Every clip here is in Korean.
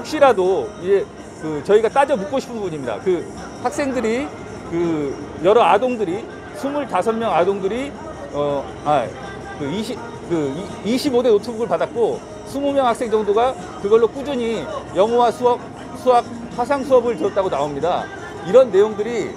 혹시라도 이제 저희가 따져 묻고 싶은 부분입니다. 학생들이 여러 아동들이 25명 아동들이 25대 노트북을 받았고 20명 학생 정도가 그걸로 꾸준히 영어와 수학, 화상 수업을 들었다고 나옵니다. 이런 내용들이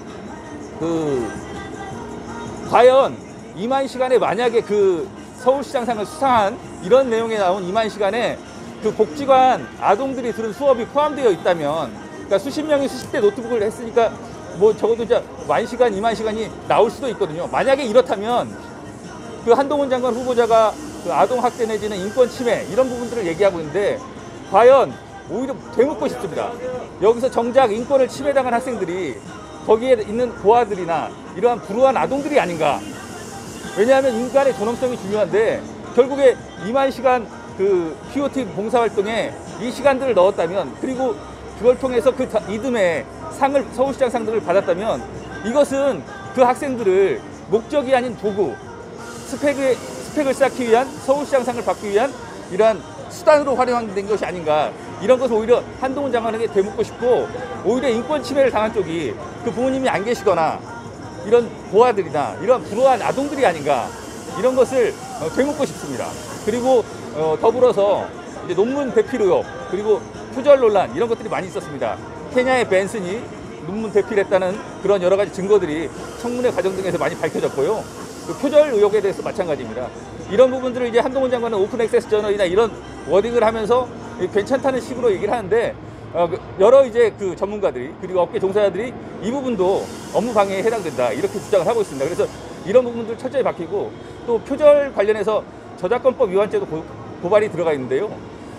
과연 2만 시간에 만약에 서울시장상을 수상한 이런 내용에 나온 2만 시간에 복지관 아동들이 들은 수업이 포함되어 있다면, 그러니까 수십 명이 수십 대 노트북을 했으니까 뭐 적어도 이제 10,000시간, 2만 시간이 나올 수도 있거든요. 만약에 이렇다면 한동훈 장관 후보자가 아동 학대 내지는 인권 침해 이런 부분들을 얘기하고 있는데 과연 오히려 되묻고 싶습니다. 여기서 정작 인권을 침해당한 학생들이 거기에 있는 고아들이나 이러한 불우한 아동들이 아닌가. 왜냐하면 인간의 존엄성이 중요한데 결국에 2만 시간 POT 봉사활동에 이 시간들을 넣었다면, 그리고 그걸 통해서 이듬해 서울시장 상들을 받았다면, 이것은 그 학생들을 목적이 아닌 도구, 스펙을 쌓기 위한 서울시장 상을 받기 위한 이러한 수단으로 활용된 것이 아닌가. 이런 것을 오히려 한동훈 장관에게 되묻고 싶고, 오히려 인권 침해를 당한 쪽이 부모님이 안 계시거나 이런 고아들이나 이런 불우한 아동들이 아닌가, 이런 것을 되묻고 싶습니다. 그리고 더불어서 이제 논문 대필 의혹, 그리고 표절 논란, 이런 것들이 많이 있었습니다. 케냐의 벤슨이 논문 대필했다는 그런 여러 가지 증거들이 청문회 과정 등에서 많이 밝혀졌고요. 표절 의혹에 대해서 마찬가지입니다. 이런 부분들을 이제 한동훈 장관은 오픈 액세스 저널이나 이런 워딩을 하면서 괜찮다는 식으로 얘기를 하는데, 여러 이제 전문가들이, 그리고 업계 종사자들이 이 부분도 업무 방해에 해당된다, 이렇게 주장을 하고 있습니다. 그래서 이런 부분들 철저히 밝히고, 또 표절 관련해서 저작권법 위반죄도 고발이 들어가 있는데요.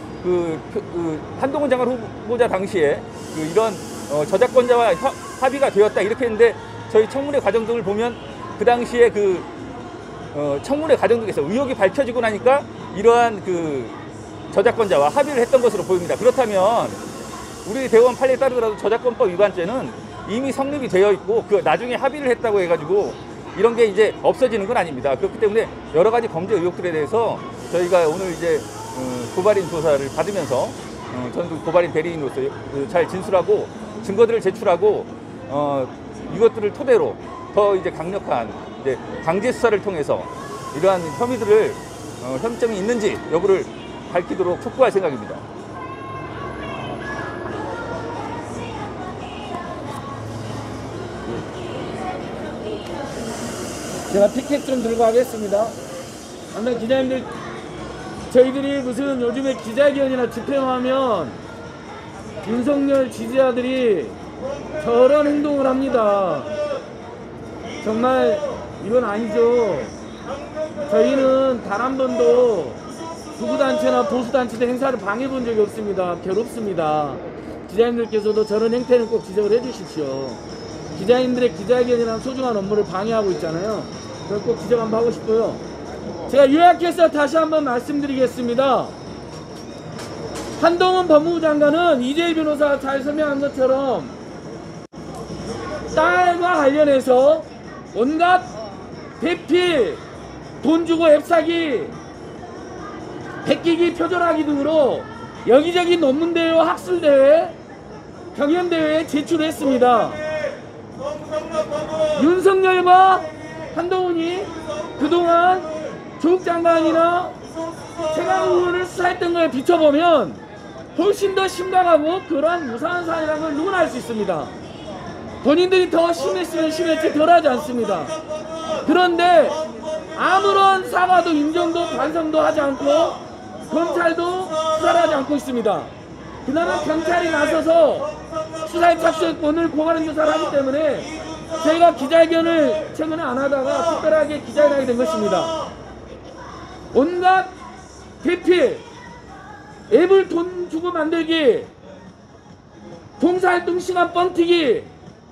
한동훈 장관 후보자 당시에 이런 저작권자와 합의가 되었다 이렇게 했는데, 저희 청문회 과정 등을 보면 그 당시에 청문회 과정 등에서 의혹이 밝혀지고 나니까 이러한 저작권자와 합의를 했던 것으로 보입니다. 그렇다면 우리 대법원 판례에 따르더라도 저작권법 위반죄는 이미 성립이 되어 있고 나중에 합의를 했다고 해가지고 이런 게 이제 없어지는 건 아닙니다. 그렇기 때문에 여러 가지 범죄 의혹들에 대해서 저희가 오늘 이제 고발인 조사를 받으면서 저는 고발인 대리인으로서 잘 진술하고 증거들을 제출하고 이것들을 토대로 더 이제 강력한 이제 강제 수사를 통해서 이러한 혐의들을 혐의점이 있는지 여부를 밝히도록 촉구할 생각입니다. 제가 피켓 좀 들고 가겠습니다. 아무튼 기자님들, 저희들이 무슨 요즘에 기자회견이나 집회하면 윤석열 지지자들이 저런 행동을 합니다. 정말 이건 아니죠. 저희는 단 한 번도 구구단체나 보수단체들 행사를 방해본 적이 없습니다. 괴롭습니다. 기자님들께서도 저런 행태는 꼭 지적을 해주십시오. 기자님들의 기자회견이라는 소중한 업무를 방해하고 있잖아요. 그걸 꼭 지적 한번 하고 싶고요. 제가 요약해서 다시 한번 말씀드리겠습니다. 한동훈 법무부 장관은 이재일 변호사가 잘 설명한 것처럼 딸과 관련해서 온갖 대필, 돈 주고 앱사기, 베끼기, 표절하기 등으로 여기저기 논문대회와 학술대회, 경연대회에 제출했습니다. 윤석열과 한동훈이 그동안 조국 장관이나 최강욱 의원을 수사했던 거에 비춰보면 훨씬 더 심각하고 그러한 무사한 사안이라는 걸 누구나 알 수 있습니다. 본인들이 더 심했으면 심했지 덜하지 않습니다. 그런데 아무런 사과도 인정도 반성도 하지 않고 검찰도 수사를 하지 않고 있습니다. 그나마 경찰이 나서서 수사에 착수했고 오늘 고발인 조사를 하기 때문에 저희가 기자회견을 최근에 안 하다가 특별하게 기자회견을 하게 된 것입니다. 온갖 대필, 앱을 돈 주고 만들기, 봉사활동 시간 뻥튀기,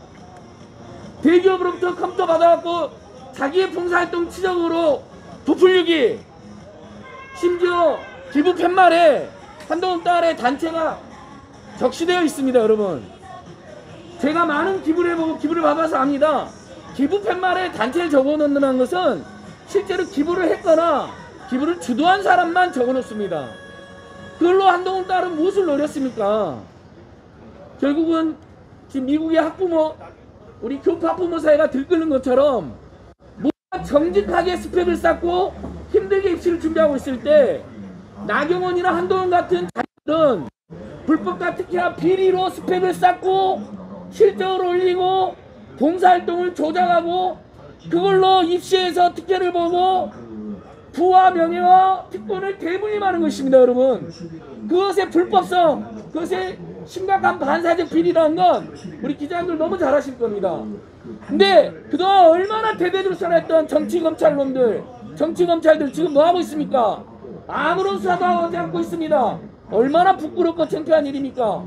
대기업으로부터 컴퓨터 받아갖고 자기의 봉사활동 치적으로 부풀리기, 심지어 기부 팻말에 한동훈 딸의 단체가 적시되어 있습니다. 여러분, 제가 많은 기부를 해보고 기부를 받아서 압니다. 기부 팻말에 단체를 적어놓는다는 것은 실제로 기부를 했거나 기부를 주도한 사람만 적어놓습니다. 그걸로 한동훈 딸은 무엇을 노렸습니까? 결국은 지금 미국의 학부모, 우리 교파 학부모 사회가 들끓는 것처럼 뭔가 정직하게 스펙을 쌓고 힘들게 입시를 준비하고 있을 때 나경원이나 한동훈 같은 자녀들은 불법과 특히나 비리로 스펙을 쌓고 실적을 올리고 봉사활동을 조작하고 그걸로 입시에서 특혜를 보고 부와 명예와 특권을 대물림하는 것입니다. 여러분, 그것의 불법성, 그것의 심각한 반사적 비리라는 건 우리 기자님들 너무 잘 아실 겁니다. 근데 그동안 얼마나 대대줄선했던 정치검찰놈들, 정치검찰들 지금 뭐하고 있습니까? 아무런 수사도 하지 않고 있습니다. 얼마나 부끄럽고 창피한 일입니까?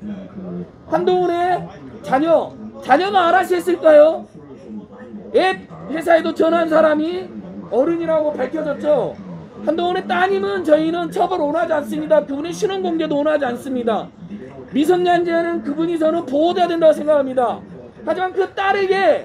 한동훈의 자녀가 알아서 했을까요? 앱 회사에도 전화한 사람이 어른이라고 밝혀졌죠. 한동훈의 따님은 저희는 처벌 원하지 않습니다. 그분의 신원공개도 원하지 않습니다. 미성년자는 그분이 저는 보호돼야 된다고 생각합니다. 하지만 그 딸에게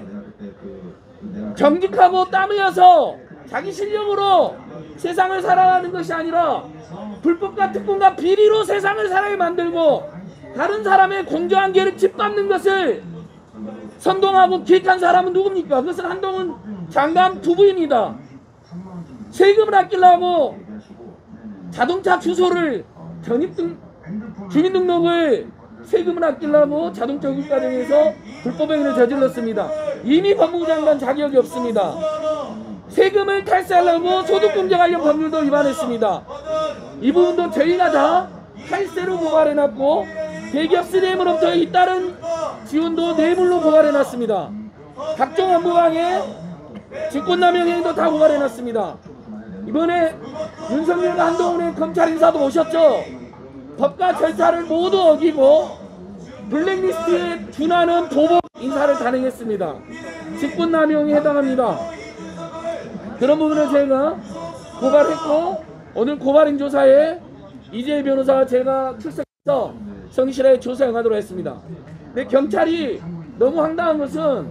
정직하고 땀 흘려서 자기 실력으로 세상을 살아가는 것이 아니라 불법과 특권과 비리로 세상을 살아게 만들고 다른 사람의 공정한 기회를 짓밟는 것을 선동하고 기획한 사람은 누굽니까? 그것은 한동훈 장관 부부입니다. 세금을 아끼려고 자동차 주소를 주민등록을 세금을 아끼려고 자동차 구입 과정에서 불법 행위를 저질렀습니다. 이미 법무부 장관 자격이 없습니다. 세금을 탈세하려고 소득공제 관련 법률도 위반했습니다. 이 부분도 저희가 다 탈세로 고발해놨고 대기업 3M으로부터 잇따른 지원도 뇌물로 고발해놨습니다. 각종 업무방해, 직권남용 행위도 다 고발해놨습니다. 이번에 윤석열과 한동훈의 검찰 인사도 오셨죠. 법과 절차를 모두 어기고 블랙리스트에 준하는 보복 인사를 단행했습니다. 직권남용에 해당합니다. 그런 부분을 제가 고발했고 오늘 고발인 조사에 이재희 변호사와 제가 출석해서 성실하게 조사해 가도록 했습니다. 근데 경찰이 너무 황당한 것은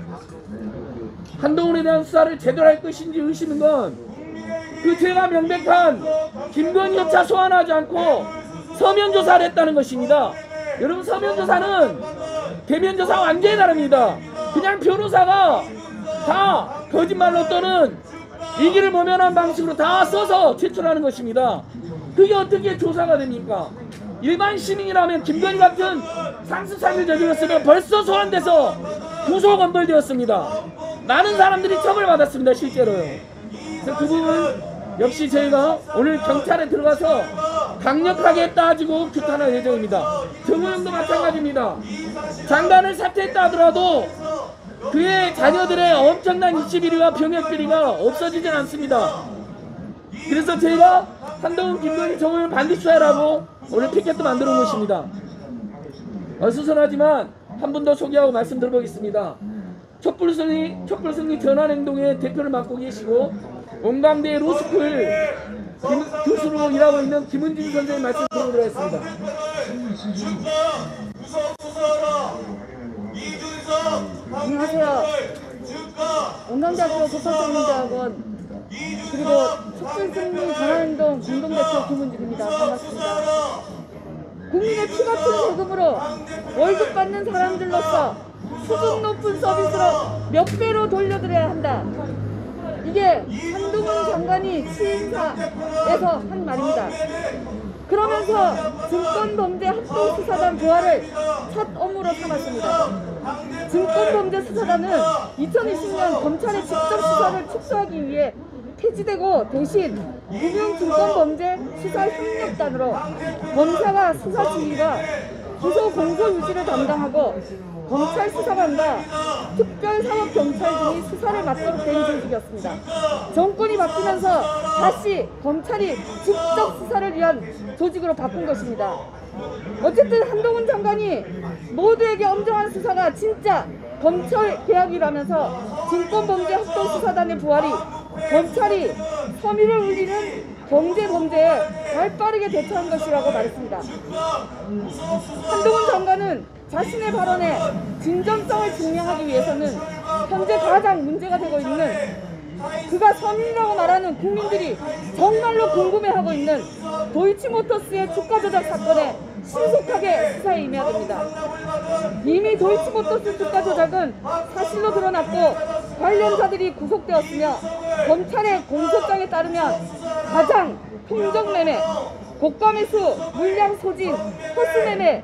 한동훈에 대한 수사를 제대로 할 것인지 의심인 건 그 죄가 명백한 김건희조차 소환하지 않고 서면조사를 했다는 것입니다. 여러분, 서면조사는 대면조사와 완전히 다릅니다. 그냥 변호사가 다 거짓말로 또는 이기를 모면한 방식으로 다 써서 제출하는 것입니다. 그게 어떻게 조사가 됩니까? 일반 시민이라면 김건희 같은 상습사기를 저질렀으면 벌써 소환돼서 구속건벌되었습니다. 많은 사람들이 처벌받았습니다. 실제로요. 그래서 그 부분 역시 저희가 오늘 경찰에 들어가서 강력하게 따지고 규탄할 예정입니다. 정호영도 마찬가지입니다. 장관을 사퇴했다 하더라도 그의 자녀들의 엄청난 입시비리와 병역비리가 없어지진 않습니다. 그래서 저희가 한동훈, 김건희, 정호영 반드시 수사하라고 오늘 피켓도 만들어 온 것입니다. 어수선하지만 한 분 더 소개하고 말씀 들어보겠습니다. 촛불승리 전환행동의 대표를 맡고 계시고 원광대 로스쿨 교수로 일하고 있는 김은진 선생님 말씀 드리도록 하겠습니다. 안녕하세요. 원광대학교 법학전문대학원 그리고 촛불승리 전환행동 공동대표 김은진입니다. 반갑습니다. 국민의 피 같은 세금으로 월급 받는 사람들로서 수준 높은 서비스로 몇 배로 돌려드려야 한다. 이게 한동훈 장관이 취임사에서 한 말입니다. 그러면서 증권범죄합동수사단 부활을 첫 업무로 삼았습니다. 증권범죄수사단은 2020년 검찰의 직접 수사를 축소하기 위해 폐지되고 대신 금융증권범죄수사협력단으로 검사가 수사지휘와 기소 공소 유지를 담당하고 검찰 수사관과 특별사법경찰 등이 수사를 맡도록 된 조직이었습니다. 정권이 바뀌면서 다시 검찰이 직접 수사를 위한 조직으로 바꾼 것입니다. 어쨌든 한동훈 장관이 모두에게 엄정한 수사가 진짜 검찰 개혁이라면서 증권범죄합동수사단의 부활이 검찰이 섬유를 울리는 경제범죄에 발빠르게 대처한 것이라고 말했습니다. 한동훈 장관은 자신의 발언에 진정성을 증명하기 위해서는 현재 가장 문제가 되고 있는 그가 서민이라고 말하는 국민들이 정말로 궁금해하고 있는 도이치모터스의 주가 조작 사건에 신속하게 수사에 임해야 됩니다. 이미 도이치모터스 주가 조작은 사실로 드러났고 관련자들이 구속되었으며 검찰의 공소장에 따르면 가장 통정매매, 고가매수, 물량 소진, 홀수매매,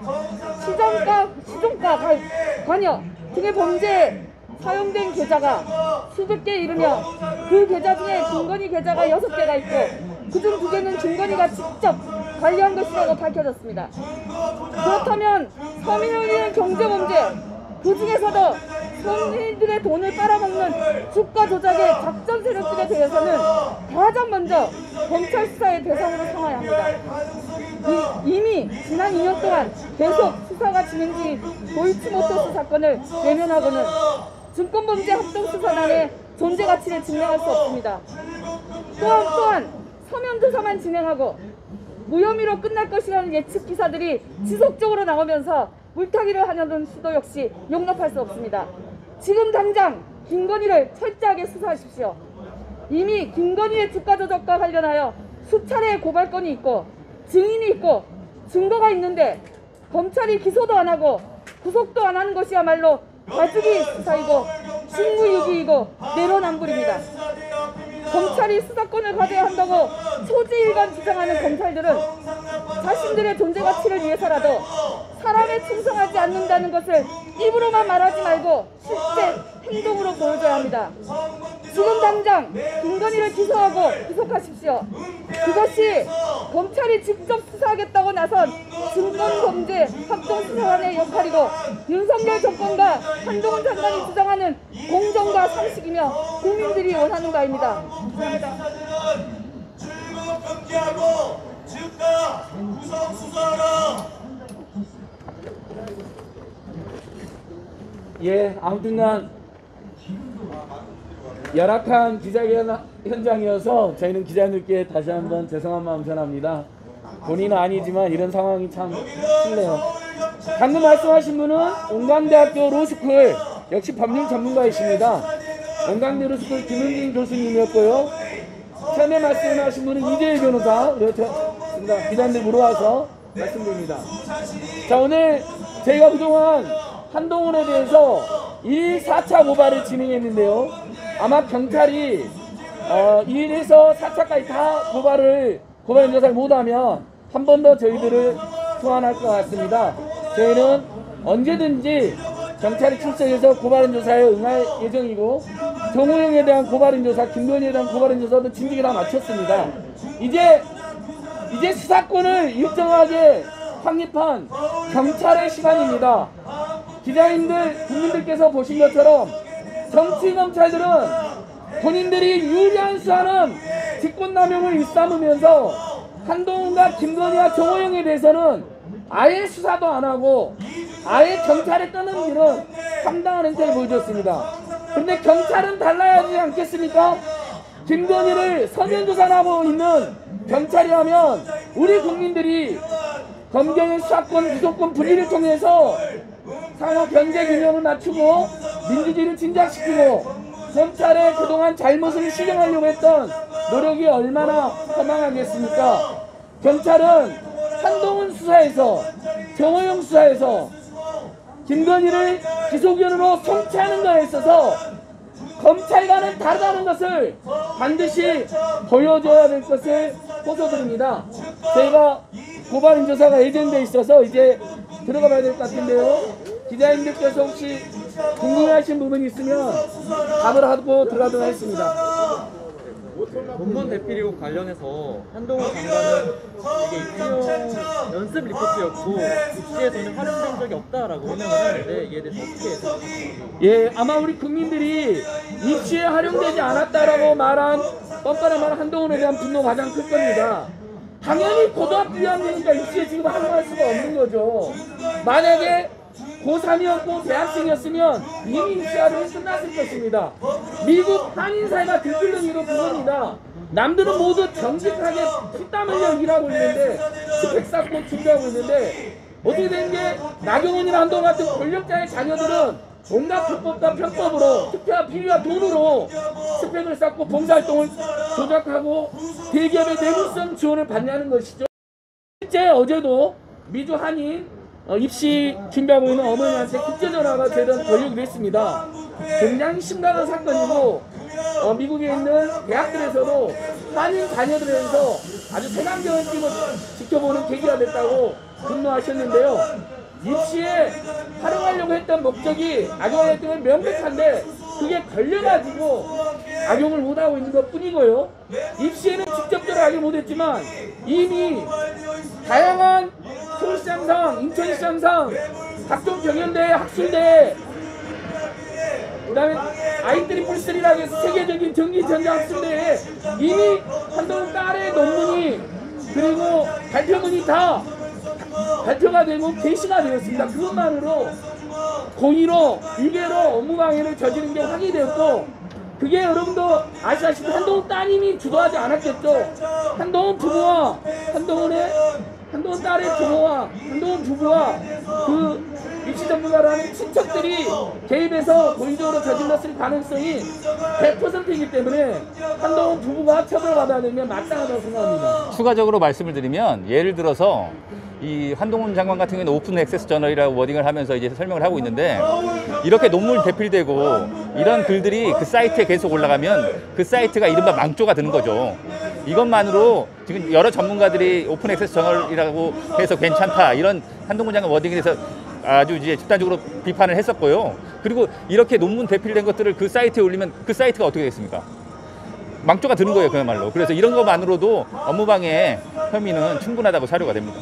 시종가 관여 등의 범죄에 사용된 계좌가 수백 개에 이르며 그 계좌 중에 김건희 계좌가 6개가 있고 그중 2개는 김건희가 직접 관리한 것이라고 밝혀졌습니다. 그렇다면 서민을 위한 경제범죄, 그 중에서도 서민들의 돈을 빨아먹는 주가 조작의 작전 세력들에 대해서는 가장 먼저 검찰 수사의 대상으로 삼아야 합니다. 이미 지난 2년 동안 계속 수사가 진행 중인 도이치모터스 사건을 외면하고는 증권범죄 합동수사단의 존재 가치를 증명할 수 없습니다. 또한 서면 조사만 진행하고 무혐의로 끝날 것이라는 예측 기사들이 지속적으로 나오면서 물타기를 하려는 시도 역시 용납할 수 없습니다. 지금 당장 김건희를 철저하게 수사하십시오. 이미 김건희의 주가 조작과 관련하여 수차례의 고발건이 있고 증인이 있고 증거가 있는데 검찰이 기소도 안 하고 구속도 안 하는 것이야말로 가주기 수사이고 직무유기이고 내로남불입니다. 검찰이 수사권을 가져야 한다고 초지일관 주장하는 검찰들은 자신들의 존재 가치를 위해서라도 사람에 충성하지 않는다는 것을 입으로만 말하지 말고 실제 행동으로 보여줘야 합니다. 지금 당장 김건희를 기소하고 구속하십시오. 그것이 검찰이 직접 수사하겠다고 나선 증권범죄 합동수사단의 역할이고 윤석열 정권과 한동훈 장관이 주장하는 공정과 상식이며 국민들이 원하는 바입니다. 감사합니다. 예, 아무튼간 열악한 기자회견 현장이어서 저희는 기자님들께 다시 한번 죄송한 마음 전합니다. 본인은 아니지만 이런 상황이 참 실례요. 방금 말씀하신 분은 온강대학교 로스쿨 역시 법률 전문가이십니다. 온강대 로스쿨 김은진 교수님이었고요. 처음에 말씀하신 분은 이재일 변호사, 그렇습니다. 기자님들 물어와서 말씀드립니다. 자, 오늘 저희가 그동안 한동훈에 대해서 4차 고발을 진행했는데요. 아마 경찰이 1에서 4차까지 다 고발 조사를 못하면 한 번 더 저희들을 소환할 것 같습니다. 저희는 언제든지 경찰이 출석해서 고발인 조사에 응할 예정이고 정호영에 대한 고발인 조사, 김건희에 대한 고발인 조사도 진즉에 다 마쳤습니다. 이제 수사권을 일정하게 확립한 경찰의 시간입니다. 기자님들, 국민들께서 보신 것처럼 정치 검찰들은 본인들이 유리한 수사는 직권남용을 일삼으면서 한동훈과 김건희와 정호영에 대해서는 아예 수사도 안 하고 아예 경찰에 떠는 일은 상당한 행태를 보여줬습니다. 그런데 경찰은 달라야 하지 않겠습니까? 김건희를 서면조사하고 있는 경찰이라면 우리 국민들이 검경의 수사권, 구속권 분리를 통해서 상호 경제 균형을 맞추고 민주주의를 진작시키고 검찰의 그동안 잘못을 시정하려고 했던 노력이 얼마나 허망하겠습니까? 경찰은 한동훈 수사에서, 정호영 수사에서 김건희를 기소견으로 송치하는 것에 있어서 검찰과는 다르다는 것을 반드시 보여줘야 될 것을 호소드립니다. 저희가 고발인 조사가 예정돼 있어서 이제 들어가 봐야 될 것 같은데요. 기자님들께서 혹시 궁금해하신 부분이 있으면 답을 하고 들어가도록 하겠습니다. 본문 대필이고 관련해서 한동훈 장관은 이게 입시용 연습 리포트였고 입시에서는 활용된 적이 없다라고 해명을 하는데 이에 대해서 어떻게 생각하십니까? 예, 아마 우리 국민들이 입시에 활용되지 않았다라고 말한 뻔뻔한 말 한동훈에 대한 분노가 가장 클 겁니다. 당연히 고등학교 2학년이니까 입시에 지금 활용할 수가 없는 거죠. 만약에 고3이었고 대학생이었으면 이미 입시활동이 끝났을 것입니다. 미국 한인사회가 들끓는 이유도 그겁니다. 남들은 모두 정직하게 피땀 흘려 일하고 있는데 스펙 쌓고 준비하고 있는데 어떻게 된 게 나경원이나 한동훈 같은 권력자의 자녀들은 온갖 불법과 편법으로 특혜와 비리와 돈으로 스펙을 쌓고 봉사활동을 조작하고 대기업의 내구성 지원을 받냐는 것이죠. 실제 어제도 미주 한인 입시 준비하고 있는 어머니한테 국제전화가 걸리기도 했습니다. 굉장히 심각한 사건이고 미국에 있는 대학들에서도 한인 자녀들에서 아주 색안경을 끼고 지켜보는 계기가 됐다고 분노하셨는데요. 입시에 활용하려고 했던 목적이 악용했던 건 명백한데 그게 걸려가지고 악용을 못하고 있는 것 뿐이고요. 입시에는 직접적으로 악용 못했지만 이미 다양한 서울시장상, 인천시장상, 각종 경연대회, 학술대회, 그 다음에 IEEE3라고 해서 세계적인 전기전자학술대회에 이미 한동훈 딸의 논문이 그리고 발표문이 다 발표가 되고 게시가 되었습니다. 그것만으로 고의로 유괴로 업무방해를 저지른 게 확인이 되었고 그게 여러분도 아시다시피 한동훈 따님이 주도하지 않았겠죠. 한동훈 부부와 한동훈 딸의 부모와 한동훈 부부와 그 입시 전문가라는 친척들이 개입해서 고의적으로 저질렀을 가능성이 100%이기 때문에 한동훈 부부가 처벌받아야 되면 마땅하다고 생각합니다. 추가적으로 말씀을 드리면 예를 들어서 이 한동훈 장관 같은 경우는 오픈 액세스 저널이라고 워딩을 하면서 이제 설명을 하고 있는데 이렇게 논문 대필되고 이런 글들이 그 사이트에 계속 올라가면 그 사이트가 이른바 망조가 되는 거죠. 이것만으로 지금 여러 전문가들이 오픈 액세스 저널이라고 해서 괜찮다 이런 한동훈 장관 워딩에 대해서 아주 이제 집단적으로 비판을 했었고요. 그리고 이렇게 논문 대필된 것들을 그 사이트에 올리면 그 사이트가 어떻게 됐습니까? 망조가 드는 거예요, 그야말로. 그래서 이런 것만으로도 업무방해 혐의는 충분하다고 사료가 됩니다.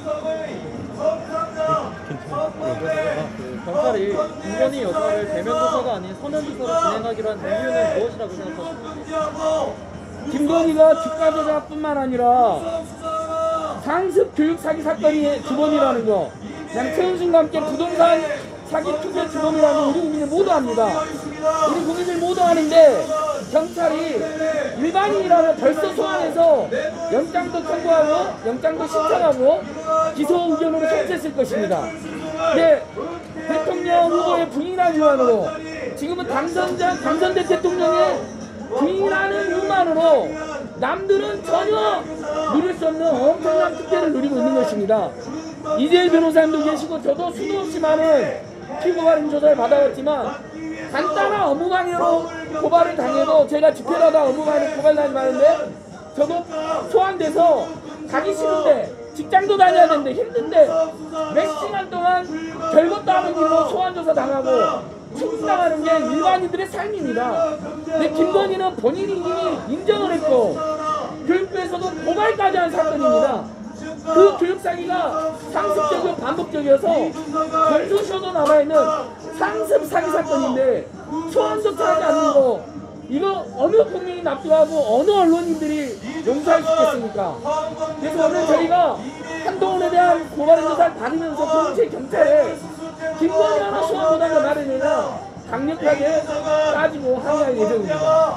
경찰이 김건희 여사를 대면 조사가 아닌 서면 조사를 진행하기로 한 이유는 무엇이라고 생각하십니까? 김건희가 주가 조작뿐만 아니라 상습 교육 사기 사건이 주범이라는 거, 그냥 최은순과 함께 부동산 사기 투자 주범이라는 거 우리 국민들 모두 압니다. 우리 국민들 모두 아는데 경찰이 일반인이라면 벌써 소환해서 영장도 청구하고 영장도 신청하고 기소 의견으로 송치했을 것입니다. 근데 대통령 후보의 부인한 이유만으로 지금은 당선된 대통령의 부인하는 이유만으로 남들은 전혀 누릴 수 없는 엄청난 특혜를 누리고 있는 것입니다. 이재일 변호사님도 계시고 저도 수도 없이 많은 피고발인 조사를 받아왔지만 간단한 업무방해로 고발을 당해도 제가 집회를 하다 업무방해로 고발당하지 마는데 저도 소환돼서 가기 싫은데 직장도 다녀야 되는데 힘든데 몇 시간 동안 별것도 하는 일로 소환조사 당하고 충당하는 게 일반인들의 삶입니다. 근데 김건희는 본인이 이미 인정을 했고 교육부에서도 고발까지 한 사건입니다. 그 교육사기가 상습적이고 반복적이어서 별도시효도 남아있는 상습 사기 사건인데 소환조차 하지 않는 거 이거 어느 국민이 납득하고 어느 언론인들이 용서할 수 있겠습니까? 그래서 오늘 저희가 한동훈에 대한 고발인 조사를 받으면서 동시에 경찰에 김건희 하나 소환 못하는 말이냐 강력하게 따지고 항의할 예정입니다.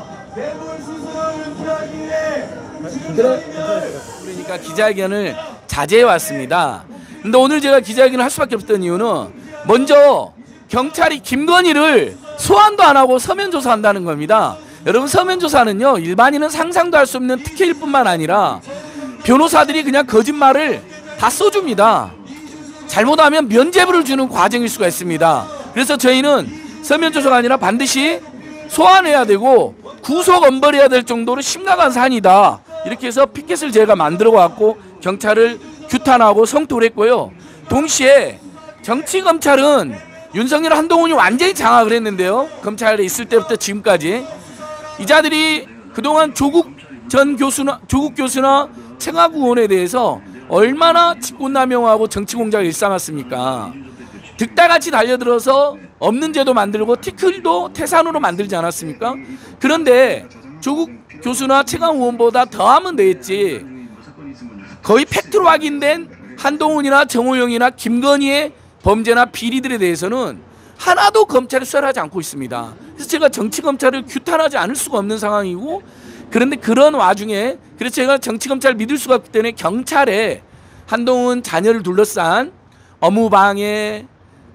그러니까 기자회견을 자제해 왔습니다. 근데 오늘 제가 기자회견을 할 수밖에 없던 이유는 먼저 경찰이 김건희를 소환도 안 하고 서면 조사한다는 겁니다. 여러분 서면 조사는요 일반인은 상상도 할 수 없는 특혜일 뿐만 아니라 변호사들이 그냥 거짓말을 다 써줍니다. 잘못하면 면죄부를 주는 과정일 수가 있습니다. 그래서 저희는 서면 조사가 아니라 반드시 소환해야 되고 구속 엄벌해야 될 정도로 심각한 사안이다. 이렇게 해서 피켓을 제가 만들어 갖고 경찰을 규탄하고 성토를 했고요. 동시에 정치검찰은 윤석열 한동훈이 완전히 장악을 했는데요. 검찰에 있을 때부터 지금까지 이 자들이 그동안 조국 교수나 청와구 의원에 대해서 얼마나 직권남용하고 정치공작을 일삼았습니까? 득달같이 달려들어서 없는 제도 만들고 티끌도 태산으로 만들지 않았습니까? 그런데 조국 교수나 최강 의원보다 더하면 되겠지. 거의 팩트로 확인된 한동훈이나 정호영이나 김건희의 범죄나 비리들에 대해서는 하나도 검찰이 수사를 하지 않고 있습니다. 그래서 제가 정치검찰을 규탄하지 않을 수가 없는 상황이고 그런데 그런 와중에 그래서 제가 정치검찰을 믿을 수가 없기 때문에 경찰에 한동훈 자녀를 둘러싼 업무방해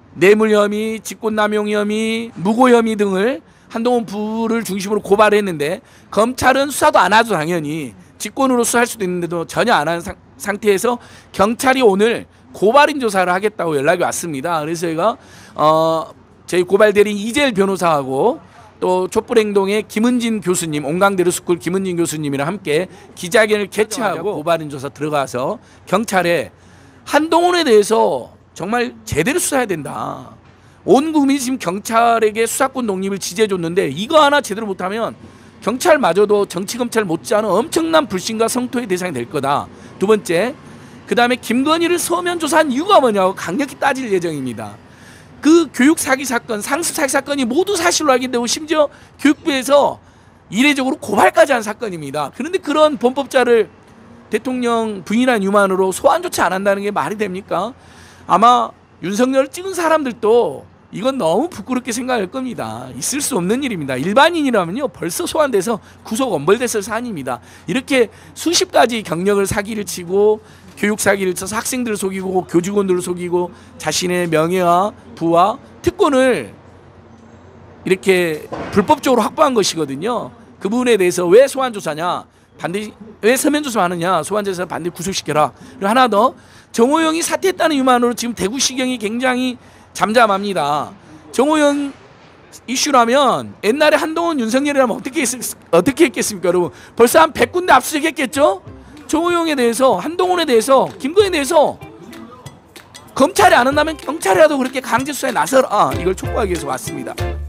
뇌물 혐의, 직권남용 혐의, 무고 혐의 등을 한동훈 부를 중심으로 고발했는데 검찰은 수사도 안 하죠. 당연히 직권으로 수사할 수도 있는데도 전혀 안 한 상태에서 경찰이 오늘 고발인 조사를 하겠다고 연락이 왔습니다. 그래서 제가 저희 고발 대리인 이재일 변호사하고 또 촛불행동의 김은진 교수님, 온강대로 스쿨 김은진 교수님이랑 함께 기자회견을 개최하고 고발인 조사 들어가서 경찰에 한동훈에 대해서 정말 제대로 수사해야 된다. 온 국민이 지금 경찰에게 수사권 독립을 지지해줬는데 이거 하나 제대로 못하면 경찰마저도 정치검찰 못지않은 엄청난 불신과 성토의 대상이 될 거다. 두 번째, 그 다음에 김건희를 서면 조사한 이유가 뭐냐고 강력히 따질 예정입니다. 그 교육 사기 사건, 상습 사기 사건이 모두 사실로 확인되고 심지어 교육부에서 이례적으로 고발까지 한 사건입니다. 그런데 그런 범법자를 대통령 부인한 유만으로 소환조차 안 한다는 게 말이 됩니까? 아마 윤석열을 찍은 사람들도 이건 너무 부끄럽게 생각할 겁니다. 있을 수 없는 일입니다. 일반인이라면요 벌써 소환돼서 구속 엄벌됐을 사안입니다. 이렇게 수십 가지 경력을 사기를 치고 교육 사기를 쳐서 학생들을 속이고 교직원들을 속이고 자신의 명예와 부와 특권을 이렇게 불법적으로 확보한 것이거든요. 그 부분에 대해서 왜 소환 조사냐, 반드시 왜 서면 조사하느냐, 소환 조사 반드시 구속시켜라. 그리고 하나 더, 정호영이 사퇴했다는 유만으로 지금 대구시경이 굉장히 잠잠합니다. 정호영 이슈라면 옛날에 한동훈 윤석열이라면 어떻게 했겠습니까, 여러분? 벌써 한 100군데 압수수색했겠죠? 정호영에 대해서, 한동훈에 대해서, 김건희에 대해서 검찰이 안 한다면 경찰이라도 그렇게 강제 수사에 나서라. 이걸 촉구하기 위해서 왔습니다.